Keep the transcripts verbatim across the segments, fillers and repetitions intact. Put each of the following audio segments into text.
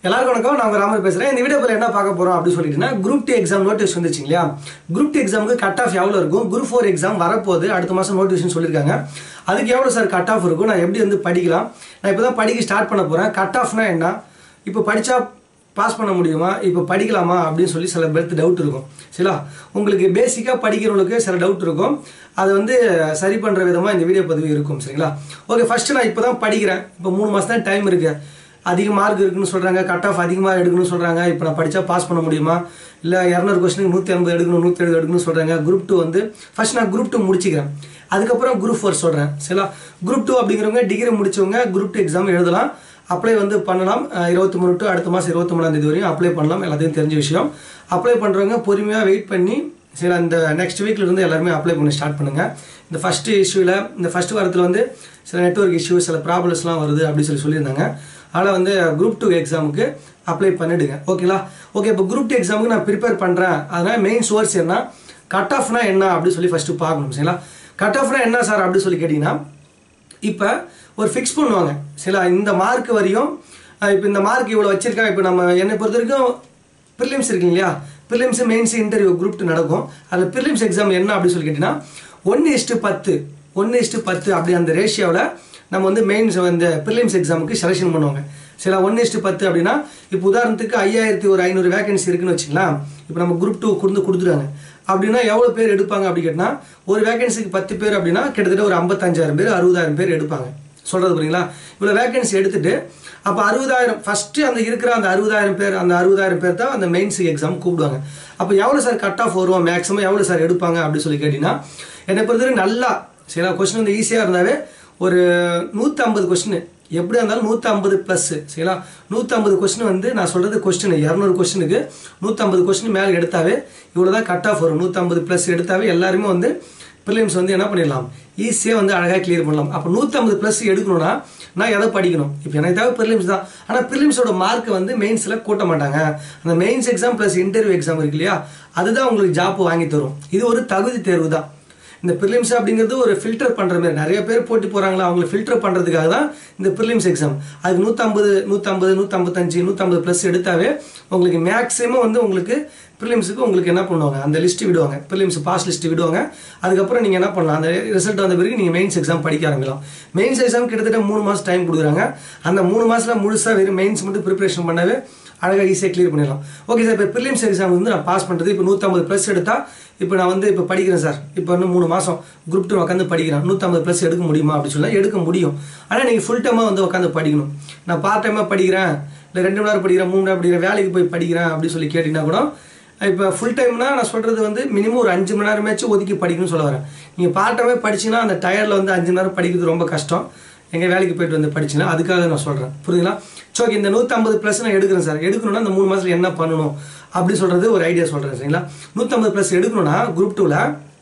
எல்லாருக்கும் வணக்கம். நான் ராமர் பேசுறேன். இந்த வீடியோல என்ன பார்க்க போறோம் அப்படி சொல்லிட்டீங்கன்னா, குரூப் டூ எக்ஸாம் நோட்டீஸ் வந்துச்சு இல்லையா? குரூப் டூ எக்ஸாமுக்கு கட் ஆஃப் எவ்வளவு இருக்கும்? குரூப் ஃபோர் எக்ஸாம் வரப்போகுது, அடுத்த மாசம் நோட்டிஃபிகேஷன் சொல்லியிருக்காங்க. அதுக்கு எவ்வளவு சார் கட் ஆஃப் இருக்கும்? நான் எப்படி வந்து படிக்கலாம்? நான் இப்பதான் படிக்க ஸ்டார்ட் பண்ண போறேன். கட் ஆஃப்னா என்ன? இப்போ படிச்சா பாஸ் பண்ண முடியுமா, இப்போ படிக்கலாமா அப்படின்னு சொல்லி சில பேருக்கு டவுட் இருக்கும். சரிங்களா? உங்களுக்கு பேசிக்காக படிக்கிறவங்களுக்கு சில டவுட் இருக்கும். அது வந்து சரி பண்ணுற விதமாக இந்த வீடியோ பதிவு இருக்கும். சரிங்களா? ஓகே, ஃபஸ்ட்டு நான் இப்போ தான் படிக்கிறேன். இப்போ மூணு மாதம் தான் டைம் இருக்குது. அதிக மார்க் இருக்குன்னு சொல்கிறாங்க, கட் ஆஃப் அதிகமாக எடுக்கணும்னு சொல்கிறாங்க. இப்போ நான் படித்தா பாஸ் பண்ண முடியுமா, இல்லை இரநூறு கொஸ்டினுக்கு நூற்றி ஐம்பது எடுக்கணும் நூற்றி எழுபது எடுக்கணும்னு சொல்கிறாங்க. குரூப் டூ வந்து ஃபஸ்ட் நான் குரூப் டூ முடிச்சிக்கிறேன், அதுக்கப்புறம் குரூப் ஃபோர் சொல்கிறேன். சரிங்களா? குரூப் டூ அப்படிங்கிறவங்க டிகிரி முடிச்சவங்க குரூப் டூ எக்ஸாம் எழுதலாம், அப்ளை வந்து பண்ணலாம். இருபத்தி மூணு டு அடுத்த மாதம் இருபத்தி மூணாம் தேதி வரையும் அப்ளை பண்ணலாம். எல்லாத்தையும் தெரிஞ்ச விஷயம். அப்ளை பண்ணுறவங்க பொறுமையாக வெயிட் பண்ணி சரி அந்த நெக்ஸ்ட் வீக்கில் இருந்து எல்லாருமே அப்ளை பண்ணி ஸ்டார்ட் பண்ணுங்கள். இந்த ஃபஸ்ட்டு இஷ்யூவில் இந்த ஃபஸ்ட்டு வாரத்தில் வந்து சில நெட்வொர்க் இஷ்யூ சில ப்ராப்ளம்ஸ்லாம் வருது அப்படின்னு சொல்லி சொல்லியிருந்தாங்க. அதனால் வந்து குரூப் டூ எக்ஸாமுக்கு அப்ளை பண்ணிவிடுங்க. ஓகேங்களா? ஓகே, இப்போ குரூப் டூ எக்ஸாமுக்கு நான் ப்ரிப்பேர் பண்ணுறேன். அதனால் மெயின் சோர்ஸ் என்ன, கட் ஆஃப்னா என்ன அப்படின்னு சொல்லி ஃபஸ்ட்டு பார்க்கணும். சரிங்களா? கட் ஆஃப்னா என்ன சார் அப்படின்னு சொல்லி கேட்டிங்கன்னா, இப்போ ஒரு ஃபிக்ஸ் பண்ணுவாங்க. சரிங்களா? இந்த மார்க் வரையும் இப்போ இந்த மார்க் இவ்வளோ வச்சுருக்காங்க. இப்போ நம்ம என்னை பொறுத்த வரைக்கும் ப்ரிலிம்ஸ் இருக்குங்க இல்லையா, prelims mains interview group two நடக்கும். அதில் ப்ரிலிம்ஸ் எக்ஸாம் என்ன அப்படின்னு சொல்லி கேட்டிங்கன்னா, ஒன்று இஸ்ட்டு பத்து ஒன்று இஸ்ட்டு பத்து அப்படி அந்த ரேஷியோவில் நம்ம வந்து மெயின்ஸ் வந்து ப்ரிலிம்ஸ் எக்ஸாமுக்கு செலெக்ஷன் பண்ணுவாங்க. சரி, ஒன்று இஸ்ட்டு பத்து அப்படின்னா இப்போ உதாரணத்துக்கு ஐயாயிரத்தி ஒரு ஐநூறு வேகன்சி இருக்குன்னு வச்சுக்கலாம். இப்போ நம்ம குரூப் டூ கொடுத்து கொடுத்துருவாங்க அப்படின்னா எவ்வளோ பேர் எடுப்பாங்க அப்படி கேட்டால், ஒரு வேகன்சிக்கு பத்து பேர் அப்படின்னா கிட்டத்தட்ட ஒரு ஐம்பத்தஞ்சாயிரம் பேர் அறுபதாயிரம் பேர் எடுப்பாங்க. சொல்கிறது புரியுங்களா? இவ்வளோ வேகன்சி எடுத்துகிட்டு அப்போ அறுபதாயிரம் ஃபஸ்ட்டு அந்த இருக்கிற அந்த அறுபதாயிரம் பேர் அந்த அறுபதாயிரம் பேர் தான் அந்த மெயின்ஸ் எக்ஸாம் கூப்பிடுவாங்க. அப்போ எவ்வளோ சார் கட் ஆஃப் வரும், மேக்ஸிமம் எவ்வளோ சார் எடுப்பாங்க அப்படின்னு சொல்லி கேட்டிங்கன்னா, என்னை பொறுத்தவரை நல்லா சரிங்களா கொஸ்டின் வந்து ஈஸியாக இருந்தாவே ஒரு நூற்றி ஐம்பது கொஸ்டின் எப்படியா இருந்தாலும் நூற்றி ஐம்பது ப்ளஸ்ஸு சரிங்களா. நூற்றி ஐம்பது கொஸ்டின் வந்து நான் சொல்கிறது கொஸ்டின் இரநூறு கொஸ்டினுக்கு நூற்றி ஐம்பது கொஸ்டின் மேலே எடுத்தாவே இவ்வளோ தான் கட் ஆஃப் வரும். நூற்றி ஐம்பது ப்ளஸ் எடுத்தாவே எல்லாருமே வந்து ப்ரிலிம்ஸ் வந்து என்ன பண்ணிடலாம், ஈஸியாக வந்து அழகாக கிளியர் பண்ணலாம். அப்போ நூற்றி ஐம்பது ப்ளஸ் எடுக்கணும்னா நான் எதை படிக்கணும்? இப்போ எனக்கு தேவை ப்ரிலிம்ஸ் தான். ஆனால் ப்ரிலிம்ஸோட மார்க்கை வந்து மெயின்ஸில் கூட்ட மாட்டாங்க. அந்த mains exam plus interview exam இருக்கு இல்லையா, அதுதான் உங்களுக்கு ஜாப் வாங்கி தரும். இது ஒரு தகுதி தேர்வு தான். இந்த ப்ரிலிம்ஸ் அப்படிங்கிறது ஒரு ஃபில்டர் பண்ணுற மாதிரி, நிறைய பேர் போட்டி போகிறாங்களா, அவங்களை ஃபில்டர் பண்ணுறதுக்காக தான் இந்த ப்ரிலிம்ஸ் எக்ஸாம். அதுக்கு நூற்றம்பது நூற்றம்பது நூற்றம்பத்தஞ்சு நூற்றம்பது ப்ளஸ் எடுத்தாவே உங்களுக்கு மேக்ஸிமம் வந்து உங்களுக்கு ப்ரிலிம்ஸுக்கு உங்களுக்கு என்ன பண்ணுவாங்க, அந்த லிஸ்ட்டு விடுவாங்க, ப்ரிலிம்ஸ் பாஸ் லிஸ்ட்டு விடுவாங்க. அதுக்கப்புறம் நீங்கள் என்ன பண்ணலாம், அந்த ரிசல்ட் வந்த பிறகு நீங்கள் மெயின்ஸ் எக்ஸாம் படிக்க ஆரம்பிக்கலாம். மெயின்ஸ் எக்ஸாம் கிட்டத்தட்ட மூணு மாதம் டைம் கொடுக்குறாங்க. அந்த மூணு மாதத்தில் முழுசாக வெறும் மெயின்ஸ் மட்டும் ப்ரிப்பரேஷன் பண்ணவே அழகாக ஈஸியாக கிளியர் பண்ணிடலாம். ஓகே சார், இப்போ ப்ரிலிம்ஸ் எக்ஸாம் வந்து நான் பாஸ் பண்ணுறது இப்போ நூற்றம்பது ப்ளஸ் எடுத்தால் இப்போ நான் வந்து இப்போ படிக்கிறேன் சார், இப்போ இன்னும் மூணு மாதம் குரூப் டூ உட்காந்து படிக்கிறேன், நூற்றம்பது ப்ளஸ் எடுக்க முடியுமா அப்படின்னு சொன்னால் எடுக்க முடியும். ஆனால் நீங்கள் ஃபுல் டைமாக வந்து உட்காந்து படிக்கணும். நான் பார்ட் டைமாக படிக்கிறேன், இல்லை ரெண்டு மணி நேரம் படிக்கிறேன், மூணு நேரம் படிக்கிறேன், வேலைக்கு போய் படிக்கிறேன் அப்படின்னு சொல்லி கேட்டிங்கன்னா கூட, இப்போ ஃபுல் டைம்னா நான் சொல்கிறது வந்து மினிமம் ஒரு அஞ்சு மணி நேரமாச்சும் ஒதுக்கி படிக்கணும்னு சொல்ல வரேன். நீங்கள் பார்ட் டைமே படிச்சிங்கன்னா அந்த டயரில் வந்து அஞ்சு மணி நேரம் படிக்கிறது ரொம்ப கஷ்டம். எங்கள் வேலைக்கு போயிட்டு வந்து படிச்சுன்னா அதுக்காக நான் சொல்கிறேன். புரியுதுங்களா? ஸோ இந்த நூற்றம்பது ப்ளஸ் நான் எடுக்கிறேன் சார், எடுக்கணும்னா இந்த மூணு மாதத்தில் என்ன பண்ணணும் அப்படி சொல்கிறது ஒரு ஐடியா சொல்கிறேன். சரிங்களா? நூற்றம்பது ப்ளஸ் எடுக்கணும்னா குரூப் டூவில்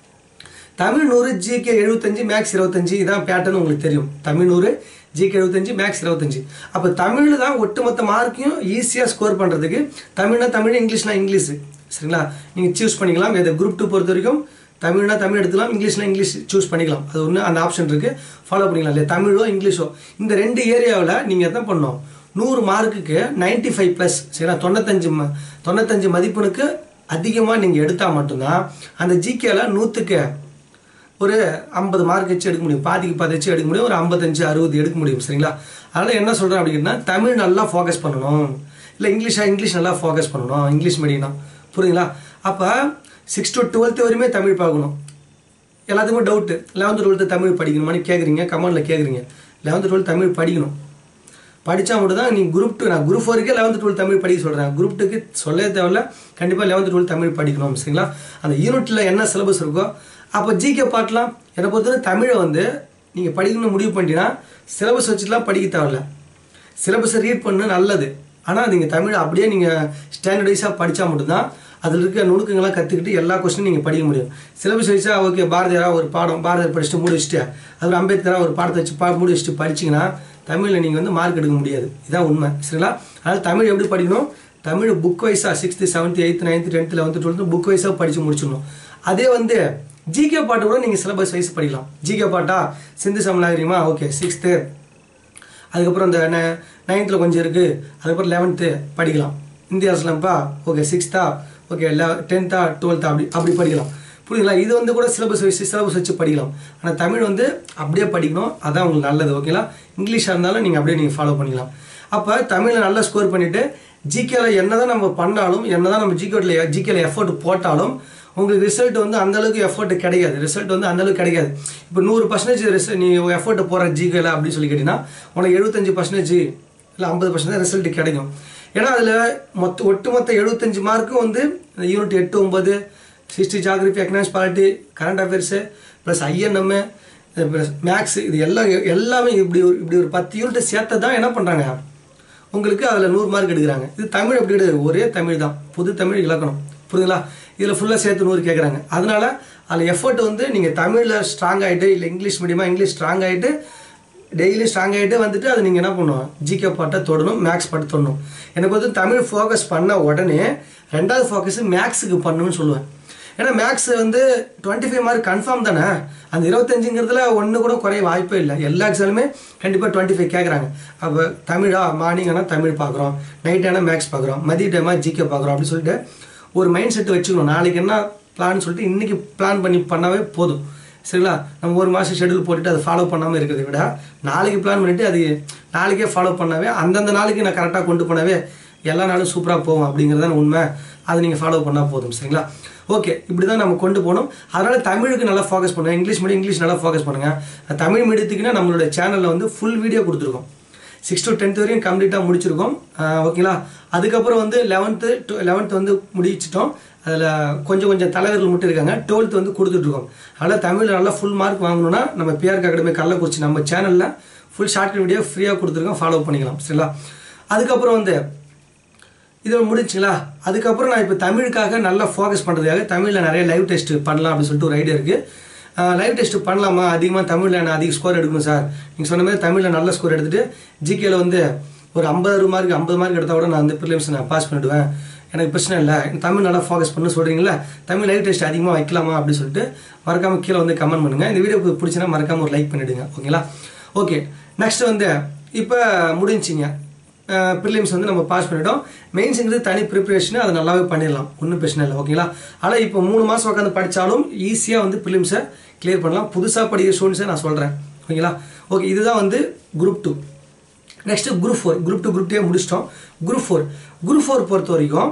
தமிழ் நூறு, ஜிகே எழுபத்தஞ்சு, மேக்ஸ் இருபத்தஞ்சு, இதான் பேட்டர்ன் உங்களுக்கு தெரியும். தமிழ் நூறு, ஜிகே எழுபத்தஞ்சு, மேக்ஸ் இருபத்தஞ்சு. அப்போ தமிழ் தான் ஒட்டுமொத்த மார்க்கையும் ஈஸியாக ஸ்கோர் பண்ணுறதுக்கு. தமிழ்னா தமிழ், இங்கிலீஷ்னா இங்கிலீஷ். சரிங்களா? நீங்கள் சூஸ் பண்ணிக்கலாம். இது குரூப் டூ பொறுத்த வரைக்கும் தமிழ்னா தமிழ் எடுத்துக்கலாம், இங்கிலீஷ்னா இங்கிலீஷ் சூஸ் பண்ணிக்கலாம். அது ஒன்று அந்த ஆப்ஷன் இருக்குது, ஃபாலோ பண்ணிக்கலாம் இல்லையா. தமிழோ இங்கிலீஷோ இந்த ரெண்டு ஏரியாவில் நீங்கள் எதான் பண்ணணும், நூறு மார்க்குக்கு நைன்ட்டி ஃபைவ் ப்ளஸ் சரிங்களா தொண்ணூத்தஞ்சு ம தொண்ணூத்தஞ்சு மதிப்பெனுக்கு அதிகமாக நீங்கள் எடுத்தால் மட்டும்தான் அந்த ஜிகேல நூற்றுக்கு ஒரு ஐம்பது மார்க் வச்சு எடுக்க முடியும், பாதிக்கு பாதி வச்சு எடுக்க முடியும், ஒரு ஐம்பத்தஞ்சு அறுபது எடுக்க முடியும். சரிங்களா? அதனால் என்ன சொல்கிறேன் அப்படின்னா, தமிழ் நல்லா ஃபோக்கஸ் பண்ணணும், இல்லை இங்கிலீஷாக இங்கிலீஷ் நல்லா ஃபோக்கஸ் பண்ணணும், இங்கிலீஷ் மீடியம்னா. புரியுதுங்களா? அப்போ சிக்ஸ் டு டுவெல்த்து வரையுமே தமிழ் பார்க்கணும். எல்லாத்துக்குமே டவுட்டு, லெவன்த்து டுவெல்த்து தமிழ் படிக்கணுமான்னு கேட்குறீங்க, கமெண்டில் கேட்குறீங்க. லெவன்த்து டுவெல்த் தமிழ் படிக்கணும், படித்தா மட்டும் தான் நீங்கள் குரூப் டூ, நான் குரூப் ஃபோருக்கே லெவன்த்து டுவெல்த் தமிழ் படிக்க சொல்கிறேன். குரூப் டூக்கு சொல்லவே தேவையில்ல, கண்டிப்பாக லெவன்த்து டுவெல்த் தமிழ் படிக்கணும். சரிங்களா? அந்த யூனிட்டில் என்ன சிலபஸ் இருக்கோ. அப்போ ஜிகே பார்க்கலாம். என்னை பொறுத்தவரை தமிழை வந்து நீங்கள் படிக்கணும்னு முடிவு பண்ணிட்டீங்கன்னா சிலபஸ் வச்சுலாம் படிக்க தேவையில்ல, சிலபஸை ரீட் பண்ண நல்லது. ஆனால் நீங்கள் தமிழை அப்படியே நீங்கள் ஸ்டாண்டர்டைஸாக படித்தா மட்டும்தான் அதில் இருக்க நுணுக்கங்களாம் கற்றுக்கிட்டு எல்லா கொஸ்டினும் நீங்கள் படிக்க முடியும். சிலபஸ் வச்சா ஓகே, பாரதியாராக ஒரு பாடம் பாரதியார் படிச்சுட்டு மூடி வச்சுட்டு, அது அம்பேத்கராக ஒரு பாடத்தை வச்சு பா மூடி வச்சுட்டு படிச்சிங்கன்னா தமிழில் நீங்கள் வந்து மார்க் எடுக்க முடியாது. இதுதான் உண்மை. சரிங்களா? அதனால் தமிழ் எப்படி படிக்கணும், தமிழ் புக் வைஸாக sixth seventh eighth ninth tenth eleventh twelfth book வைஸாக படித்து முடிச்சிடணும். அதே வந்து ஜிகே பாட்டு கூட நீங்கள் சிலபஸ் வைஸ் படிக்கலாம். ஜிகே பாட்டா சிந்து சமநாகரிகமா ஓகே சிக்ஸ்த்து, அதுக்கப்புறம் இந்த நைன்த்தில் கொஞ்சம் இருக்குது, அதுக்கப்புறம் லெவன்த்து படிக்கலாம். இந்திய அரசுலப்பா ஓகே சிக்ஸ்த்தா ஓகே லெவ டென்த்தா டுவெல்த்தா அப்படி அப்படி படிக்கலாம். புரியுங்களா? இது வந்து கூட சிலபஸ் வச்சு சிலபஸ் வச்சு படிக்கலாம். ஆனால் தமிழ் வந்து அப்படியே படிக்கணும், அதான் உங்களுக்கு நல்லது. ஓகேங்களா? இங்கிலீஷாக இருந்தாலும் நீங்கள் அப்படியே நீங்கள் ஃபாலோ பண்ணிக்கலாம். அப்போ தமிழில் நல்லா ஸ்கோர் பண்ணிவிட்டு ஜிகேல என்ன தான் நம்ம பண்ணாலும் என்ன தான் நம்ம ஜிகேல ஜிகேல எஃபர்ட் போட்டாலும் உங்களுக்கு ரிசல்ட் வந்து அந்தளவுக்கு எஃபர்ட் கிடைக்காது. ரிசல்ட் வந்து அந்தளவுக்கு கிடைக்காது. இப்போ நூறு பர்சன்டேஜ் ரிசல்ட் நீ எஃபர்ட் போகிற ஜிகேல அப்படின்னு சொல்லி கேட்டிங்கன்னா உனக்கு எழுபத்தஞ்சு பர்சன்டேஜ் இல்லை ஐம்பது பர்சன்டேஜ் ரிசல்ட் கிடைக்கும். ஏன்னா அதில் மொத்த ஒட்டுமொத்த எழுபத்தஞ்சு மார்க்கும் வந்து யூனிட் எட்டு ஒம்பது history geography economics polity current affairs plus INM plus maths இது எல்லாம் எல்லாமே இப்படி ஒரு இப்படி ஒரு பத்து யூனிட் சேர்த்து தான் என்ன பண்ணுறாங்க உங்களுக்கு அதில் நூறு மார்க் எடுக்கிறாங்க. இது தமிழ் எப்படி கிடையாது, ஒரே தமிழ் தான், புது தமிழ் இலக்கணம். புரியுதுங்களா? இதில் ஃபுல்லாக சேர்த்து நூறு கேட்குறாங்க. அதனால் அதில் எஃபர்ட் வந்து நீங்கள் தமிழில் ஸ்ட்ராங் ஆகிட்டு இல்லை இங்கிலீஷ் மீடியமாக இங்கிலீஷ் ஸ்ட்ராங் ஆகிட்டு டெய்லி ஸ்ட்ராங் ஆகிட்டு வந்துட்டு அதை நீங்கள் என்ன பண்ணணும், ஜிகே பாட்டை தொடணும், மேக்ஸ் பாட்டு தொடணும். எனக்கு வந்து தமிழ் ஃபோக்கஸ் பண்ண உடனே ரெண்டாவது ஃபோக்கஸ் மேக்ஸுக்கு பண்ணணும்னு சொல்லுவேன். ஏன்னா மேக்ஸ் வந்து டுவெண்ட்டி ஃபைவ் மார்க் கன்ஃபார்ம் தானே, அந்த இருபத்தஞ்சுங்கிறதுல ஒன்று கூட குறைய வாய்ப்பே இல்லை. எல்லா எக்ஸாலுமே கண்டிப்பாக டுவெண்ட்டி ஃபைவ் கேட்குறாங்க. அப்போ தமிழா மார்னிங் ஆனால் தமிழ் பார்க்குறோம், நைட் ஆனால் மேக்ஸ் பார்க்குறோம், மதிய டைமாக ஜிகே பார்க்குறோம் அப்படின்னு சொல்லிட்டு ஒரு மைண்ட் செட்டு வச்சுக்கணும். நாளைக்கு என்ன பிளான் சொல்லிட்டு இன்றைக்கி பிளான் பண்ணி பண்ணாவே போதும். சரிங்களா? நம்ம ஒரு மாதம் ஷெடியூல் போட்டுட்டு அதை ஃபாலோ பண்ணாமல் இருக்கிறத விட நாளைக்கு பிளான் பண்ணிவிட்டு அது நாளைக்கே ஃபாலோ பண்ணாவே அந்தந்த நாளைக்கு நான் கரெக்டாக கொண்டு போனாவே எல்லா நாளும் சூப்பராக போகும் அப்படிங்கிறதான் உண்மை. அதை நீங்கள் ஃபாலோ பண்ணால் போதும். சரிங்களா? ஓகே, இப்படி தான் நம்ம கொண்டு போகணும். அதனால் தமிழுக்கு நல்லா ஃபோக்கஸ் பண்ணுங்கள். இங்கிலீஷ் மீடியம் இங்கிலீஷ் நல்லா ஃபோக்கஸ் பண்ணுங்கள். தமிழ் மீடியத்துக்குன்னா நம்மளோட சேனலில் வந்து ஃபுல் வீடியோ கொடுத்துருக்கோம். சிக்ஸ் டு டென்த் வரையும் கம்ப்ளீட்டாக முடிச்சிருக்கோம். ஓகேங்களா? அதுக்கப்புறம் வந்து லெவன்த்து டு லெவன்த்து வந்து முடிச்சிட்டோம். அதில் கொஞ்சம் கொஞ்சம் தலைவர்கள் மட்டும் இருக்காங்க. டுவெல்த் வந்து கொடுத்துட்ருக்கோம். அதனால் தமிழில் நல்லா ஃபுல் மார்க் வாங்கணும்னா நம்ம பிஆர்கே அகாடமி கள்ளக்குறிச்சி நம்ம சேனலில் ஃபுல் ஷார்ட்கட் வீடியோ ஃப்ரீயாக கொடுத்துருக்கோம், ஃபாலோ பண்ணிக்கலாம். சரிங்களா? அதுக்கப்புறம் வந்து இது முடிச்சுங்களா? அதுக்கப்புறம் நான் இப்போ தமிழுக்காக நல்லா ஃபோக்கஸ் பண்ணுறதுக்காக தமிழில் நிறைய லைவ் டெஸ்ட் பண்ணலாம் அப்படின்னு சொல்லிட்டு ஒரு ஐடியா இருக்குது. லைவ் டெஸ்ட் பண்ணலாமா? அதிகமாக தமிழில் நான் அதிக ஸ்கோர் எடுக்கணும் சார். நீங்கள் சொன்ன மாதிரி தமிழில் நல்ல ஸ்கோர் எடுத்துகிட்டு ஜிகேல வந்து ஒரு ஐம்பது மார்க் ஐம்பது மார்க் எடுத்தால் கூட நான் வந்து ப்ரிலிம்ஸ் நான் பாஸ் பண்ணிவிடுவேன், எனக்கு பிரச்சனை இல்லை, தமிழ் நல்லா ஃபோக்கஸ் பண்ணு சொல்கிறீங்களா? தமிழ் லைவ் டெஸ்ட் அதிகமாக வைக்கலாமா அப்படின்னு சொல்லிட்டு மறக்காமல் கீழே வந்து கமெண்ட் பண்ணுங்கள். இந்த வீடியோ பிடிச்சினா மறக்காமல் ஒரு லைக் பண்ணிவிடுங்க. ஓகேங்களா? ஓகே, நெக்ஸ்ட் வந்து இப்போ முடிஞ்சிங்க. ப்ரிலிம்ஸ் வந்து நம்ம பாஸ் பண்ணிட்டோம். மெயின்ஸுங்கிறது தனி ப்ரிப்பரேஷன், அதை நல்லாவே பண்ணிடலாம், ஒன்றும் பிரச்சனை இல்லை. ஓகேங்களா? ஆனால் இப்போ மூணு மாதம் உட்காந்து படித்தாலும் ஈஸியாக வந்து ப்ரிலிம்ஸை கிளியர் பண்ணலாம். புதுசாக படிக்கிற ஸ்டூடெண்ட்ஸை நான் சொல்கிறேன். ஓகேங்களா? ஓகே, இதுதான் வந்து group two. Next group four. Group two group two முடிச்சிட்டோம். குரூப் ஃபோர் குரூப் ஃபோர் பொறுத்த வரைக்கும்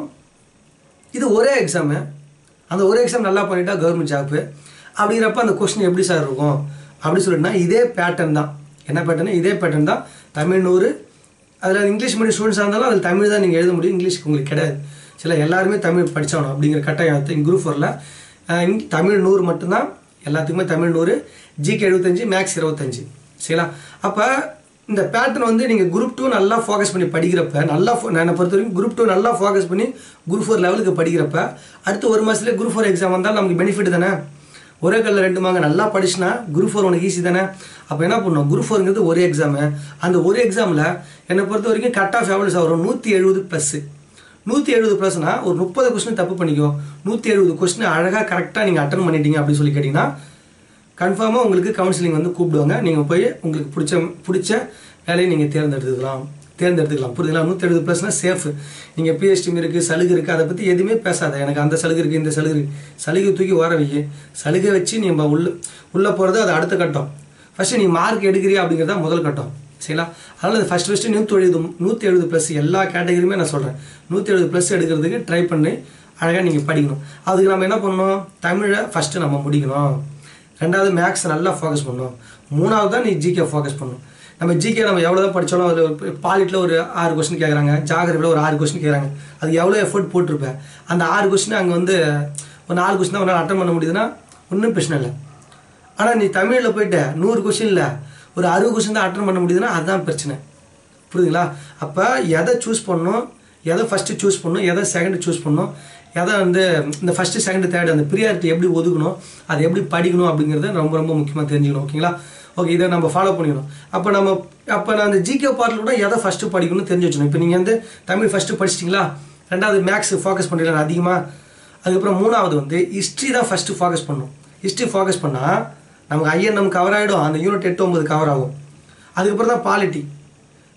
இது ஒரே எக்ஸாமு. அந்த ஒரே எக்ஸாம் நல்லா பண்ணிட்டா கவர்மெண்ட் ஜாப்பு. அப்படிங்கிறப்ப அந்த கொஸ்டின் எப்படி சார் இருக்கும் அப்படி சொல்லிட்டுனா இதே பேட்டர்ன் தான். என்ன பேட்டர்னு? இதே பேட்டர்ன் தான். தமிழ் நூறு, அதில் இங்கிலீஷ் மீடியம் ஸ்டூடெண்ட்ஸாக இருந்தாலும் அதில் தமிழ் தான் நீங்கள் எழுத முடியும், இங்கிலீஷ்க்கு உங்களுக்கு கிடையாது. சில எல்லாருமே தமிழ் படித்தாகணும் அப்படிங்கிற கட்டாயம் குரூப் ஃபோரில் தமிழ் நூறு மட்டும்தான், எல்லாத்துக்குமே தமிழ் நூறு, ஜிகே எழுபத்தஞ்சு, மேக்ஸ் இருபத்தஞ்சு. சரிங்களா? அப்போ இந்த பேட்டர்ன் வந்து நீங்கள் குரூப் டூ நல்லா ஃபோக்கஸ் பண்ணி படிக்கிறப்ப நல்லா நான் பொறுத்த வரைக்கும் குரூப் டூ நல்லா ஃபோக்கஸ் பண்ணி குரூப் ஃபோர் லெவலுக்கு படிக்கிறப்ப அடுத்த ஒரு மாதத்துலேயே குரூப் ஃபோர் எக்ஸாம் வந்தாலும் நமக்கு பெனிஃபிட் தானே. ஒரே கல்லில் ரெண்டு மாங்க நல்லா படிச்சுனா குரூப் ஃபோர் உனக்கு ஈஸி தானே. அப்போ என்ன பண்ணணும், குரூப் ஃபோருங்கிறது ஒரே எக்ஸாமு. அந்த ஒரு எக்ஸாமில் என்னை பொறுத்த வரைக்கும் கட் ஆஃப் எவ்வளோ வரும், நூற்றி எழுபது ப்ளஸ்ஸு. நூற்றி எழுபது ப்ளஸ்னா ஒரு முப்பது கொஸ்டின் தப்பு பண்ணிக்கோ, நூற்றி எழுபது கொஸ்டின் அழகாக கரெக்டாக நீங்கள் அட்டன் பண்ணிட்டீங்க அப்படின்னு சொல்லி கேட்டிங்கன்னா கன்ஃபார்மாக உங்களுக்கு கவுன்சிலிங் வந்து கூப்பிடுவாங்க. நீங்கள் போய் உங்களுக்கு பிடிச்ச பிடிச்ச வேலையை நீங்கள் தேர்ந்தெடுத்துக்கலாம் தேர்ந்தெடுத்துக்கலாம் புரியுதுங்களா? நூற்றி எழுபது ப்ளஸ்னால் சேஃபு. நீங்கள் பிஹெச்டி இருக்குது, சலுகை இருக்குது, அதை பற்றி எதுவுமே பேசாத. எனக்கு அந்த சலுகை இருக்குது, இந்த சலுகை இருக்குது, சலுகை தூக்கி ஓர வைக்க. சலுகை வச்சு நம்ம உள்ள உள்ளே போகிறது அது அடுத்த கட்டம். ஃபஸ்ட்டு நீ மார்க் எடுக்கிறியா அப்படிங்கிறதா முதல் கட்டம். சரிங்களா? அதனால் அது ஃபஸ்ட் ஃபஸ்ட்டு நூற்றி எழுபது நூற்றி எழுபது ப்ளஸ் எல்லா கேட்டகரியுமே நான் சொல்கிறேன். நூற்றி எழுபது ப்ளஸ் எடுக்கிறதுக்கு ட்ரை பண்ணி அழகாக நீங்கள் படிக்கணும். அதுக்கு நம்ம என்ன பண்ணணும், தமிழை ஃபஸ்ட்டு நம்ம முடிக்கணும். ரெண்டாவது மேக்ஸ் நல்லா ஃபோக்கஸ் பண்ணணும். மூணாவது தான் நீ ஜிகே ஃபோக்கஸ் பண்ணணும். நம்ம ஜிகே நம்ம எவ்வளோ தான் படித்தாலும் அது பாலிட்டில் ஒரு ஆறு கொஸ்டின் கேட்குறாங்க, ஜாகிரபியில் ஒரு ஆறு கொஸ்டின் கேட்குறாங்க. அது எவ்வளோ எஃபர்ட் போட்டிருப்பேன். அந்த ஆறு கொஸ்டின் அங்கே வந்து ஒரு நாலு கொஸ்டின் தான் ஒரு நாள் அட்டன் பண்ண முடியுதுன்னா ஒன்றும் பிரச்சனை இல்லை. ஆனால் நீ தமிழில் போயிட்டு நூறு கொஸ்டினில் ஒரு அறுபது கொஸ்டின் தான் அட்டன் பண்ண முடியுதுன்னா அதுதான் பிரச்சனை. புரியுதுங்களா? அப்போ எதை சூஸ் பண்ணணும், எதை ஃபஸ்ட்டு சூஸ் பண்ணணும், எதை செகண்டு சூஸ் பண்ணணும், எதை வந்து இந்த ஃபஸ்ட்டு செகண்டு தேர்டு அந்த ப்ரியாரிட்டி எப்படி ஒதுக்கணும், அதை எப்படி படிக்கணும் அப்படிங்கிறத ரொம்ப ரொம்ப முக்கியமாக தெரிஞ்சுக்கணும். ஓகேங்களா? ஓகே, இதை நம்ம ஃபாலோ பண்ணிக்கணும். அப்போ நம்ம அப்போ நான் அந்த ஜிகே பார்ட்டில் கூட எதை ஃபஸ்ட்டு படிக்கணும்னு தெரிஞ்சு வச்சுக்கணும். இப்போ நீங்கள் வந்து தமிழ் ஃபஸ்ட்டு படிச்சிட்டிங்களா, ரெண்டாவது மேக்ஸ் ஃபோக்கஸ் பண்ணுறீங்களா அதிகமாக, அதுக்கப்புறம் மூணாவது வந்து ஹிஸ்ட்ரி தான் ஃபஸ்ட்டு ஃபோக்கஸ் பண்ணணும். ஹிஸ்ட்ரி ஃபோக்கஸ் பண்ணால் நமக்கு ஐஎன்எம் கவர் ஆகிடும், அந்த யூனிட் எட்டு ஒம்பது கவர் ஆகும். அதுக்கப்புறம் தான் பாலிட்டி.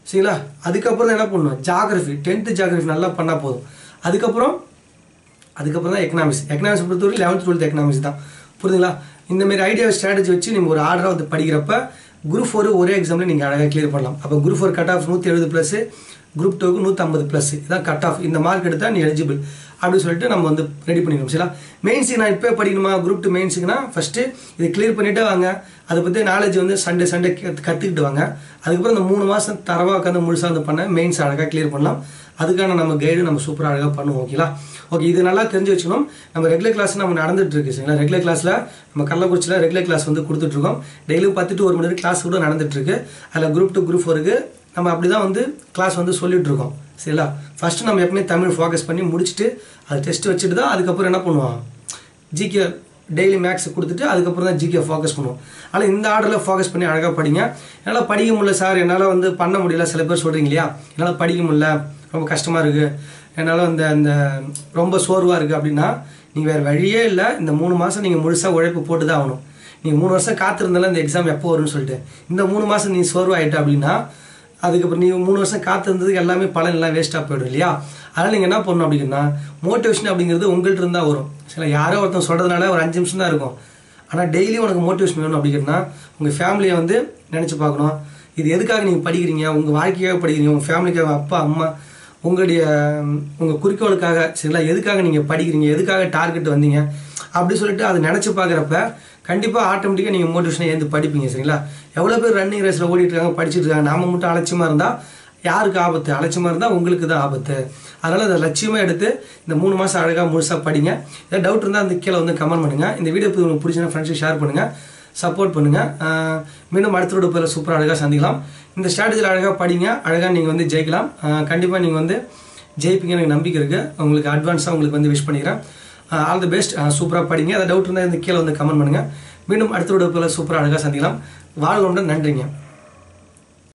சரிங்களா? அதுக்கப்புறம் தான் என்ன பண்ணணும், ஜாகிரஃபி டென்த்து ஜாகிரஃபி நல்லா பண்ணால் போதும். அதுக்கப்புறம் அதுக்கப்புறம் தான் எக்கனாமிக்ஸ். எக்கனாமிக்ஸ் பொறுத்தவரை லெவன்த் டுவெல்த் எக்கனாமிக்ஸ் தான். புரியுதுங்களா? இந்தமாரி ஐடியா ஸ்ட்ராட்டஜி வச்சு நீங்கள் ஒரு ஆர்டராக வந்து படிக்கிறப்ப குரூப் ஃபோர் ஒரே எக்ஸாமில் நீங்கள் அழகாக கிளியர் பண்ணலாம். அப்போ குரூப் ஃபோர் கட் ஆஃப் நூற்றி எழுபது ப்ளஸ், குரூப் டூக்கு நூற்றி ஐம்பது ப்ளஸ், இதான் கட் ஆஃப். இந்த மார்க் எடுத்தால் நீ எலிஜிபிள் அப்படின்னு சொல்லிட்டு நம்ம வந்து ரெடி பண்ணிக்கணும். சரிங்களா? மெயின்ஸுக்கு நான் இப்போ படிக்கணுமா, குரூப் டூ மெயின்ஸுக்குனா ஃபஸ்ட்டு இதை கிளியர் பண்ணிவிட்டு வாங்க. அதை பற்றி நாலேஜ் வந்து சண்டே சண்டே கற்றுக்கிட்டு வாங்க. அதுக்கப்புறம் இந்த மூணு மாதம் தரவாக உட்காந்து முழுசாக வந்து பண்ண மெயின்ஸ் அழகாக கிளியர் பண்ணலாம். அதுக்கான நம்ம கைடு நம்ம சூப்பராக அழகாக பண்ணுவோம். ஓகேங்களா? ஓகே, இது நல்லா தெரிஞ்சு வச்சுக்கணும். நம்ம ரெகுலர் கிளாஸ் நம்ம நடந்துட்டு இருக்கு. சரிங்களா? ரெகுலர் கிளாஸில் நம்ம கள்ளக்குறிச்சியில் ரெகுலர் கிளாஸ் வந்து கொடுத்துட்ருக்கோம். டெய்லியும் பத்து டு ஒரு மணி நேரம் கிளாஸ் கூட நடந்துட்டு இருக்கு. அதில் குரூப் டூ குரூப் ஃபோருக்கு நம்ம அப்படி தான் வந்து கிளாஸ் வந்து சொல்லிட்டு இருக்கோம். சரிங்களா? ஃபஸ்ட்டு நம்ம எப்பவுமே தமிழ் ஃபோக்கஸ் பண்ணி முடிச்சுட்டு அது டெஸ்ட் வச்சுட்டு தான் அதுக்கப்புறம் என்ன பண்ணுவோம், ஜிகே டெய்லி மேக்ஸ் கொடுத்துட்டு அதுக்கப்புறம் தான் ஜிகே ஃபோக்கஸ் பண்ணுவோம். ஆனால் இந்த ஆர்டரில் ஃபோக்கஸ் பண்ணி அழகாக படிங்க. என்னால் படிக்க முடியல சார், என்னால் வந்து பண்ண முடியல, சில பேர் சொல்கிறீங்க இல்லையா, என்னால் படிக்க முடியல, ரொம்ப கஷ்டமாக இருக்குது, என்னால் அந்த அந்த ரொம்ப சோர்வாக இருக்குது அப்படின்னா நீங்கள் வேறு வழியே இல்லை. இந்த மூணு மாதம் நீங்கள் முழுசாக உழைப்பு போட்டு தான் ஆகணும். நீங்கள் மூணு வருஷம் காத்திருந்தாலும் இந்த எக்ஸாம் எப்போ வரும்னு சொல்லிட்டு இந்த மூணு மாதம் நீ சோர்வாயிட்ட அப்படின்னா அதுக்கப்புறம் நீங்கள் மூணு வருஷம் காத்திருந்ததுக்கு எல்லாமே பலன் எல்லாம் வேஸ்ட்டாக போய்டும் இல்லையா? அதனால் நீங்கள் என்ன பண்ணணும் அப்படின்னா மோட்டிவேஷன் அப்படிங்கிறது உங்கள்கிட்ட இருந்தால் வரும். சில யாரோ ஒருத்தன் சொல்கிறதுனால ஒரு அஞ்சு நிமிஷம் தான் இருக்கும். ஆனால் டெய்லி உனக்கு மோட்டிவேஷன் வேணும் அப்படிங்கிறனா உங்கள் ஃபேமிலியை வந்து நினச்சி பார்க்கணும். இது எதுக்காக நீங்கள் படிக்கிறீங்க, உங்கள் வாழ்க்கையாக படிக்கிறீங்க, உங்கள் ஃபேமிலிக்காக, அப்பா அம்மா, உங்களுடைய உங்கள் குறிக்கோளுக்காக, சரிங்களா, எதுக்காக நீங்கள் படிக்கிறீங்க, எதுக்காக டார்கெட் வந்தீங்க அப்படி சொல்லிட்டு அதை நினச்சி பார்க்குறப்ப கண்டிப்பாக ஆட்டோமேட்டிக்காக நீங்கள் மோட்டிவேஷனை ஏந்து படிப்பீங்க. சரிங்களா? எவ்வளோ பேர் ரன்னிங் ரேஸில் ஓடிட்டு இருக்காங்க, படிச்சுட்டு இருக்காங்க. நாம மட்டும் அலட்சியமாக இருந்தால் யாருக்கு ஆபத்து? அலட்சியமாக இருந்தால் உங்களுக்கு தான் ஆபத்து. அதனால் அதை லட்சியமாக எடுத்து இந்த மூணு மாதம் அழகாக முழுசாக படிங்க. ஏதாவது டவுட் இருந்தால் அந்த கீழே வந்து கமெண்ட் பண்ணுங்கள். இந்த வீடியோ உங்களுக்கு பிடிச்சினா ஃப்ரெண்ட்ஸுக்கு ஷேர் பண்ணுங்கள், சப்போர்ட் பண்ணுங்கள். மீண்டும் அடுத்த வீடியோ போகிற சூப்பராக அழகாக சந்திக்கலாம். இந்த ஸ்ட்ராட்டஜியில் அழகாக படிங்க, அழகாக நீங்கள் வந்து ஜெயிக்கலாம். கண்டிப்பாக நீங்கள் வந்து ஜெயிப்பீங்க, எனக்கு நம்பிக்கை இருக்குது. உங்களுக்கு அட்வான்ஸாக உங்களுக்கு வந்து விஷ் பண்ணிக்கிறேன். All the best. சூப்பராக படிங்க. அதை டவுட் இருந்தால் இந்த கீழே வந்து கமெண்ட் பண்ணுங்கள். மீண்டும் அடுத்த வீடியோ போகிற சூப்பராக அழகாக சந்திக்கலாம். வாழ்வுடன் நன்றிங்க.